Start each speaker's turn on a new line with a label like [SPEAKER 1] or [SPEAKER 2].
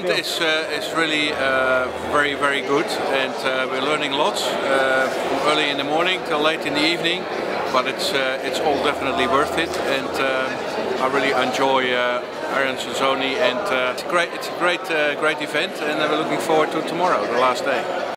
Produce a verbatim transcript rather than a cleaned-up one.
[SPEAKER 1] event is uh, is really uh, very very good, and uh, we're learning lots uh, from early in the morning till late in the evening. But it's uh, it's all definitely worth it, and uh, I really enjoy uh, Iron Sansoni, and uh, it's great. It's a great uh, great event, and we're looking forward to tomorrow, the last day.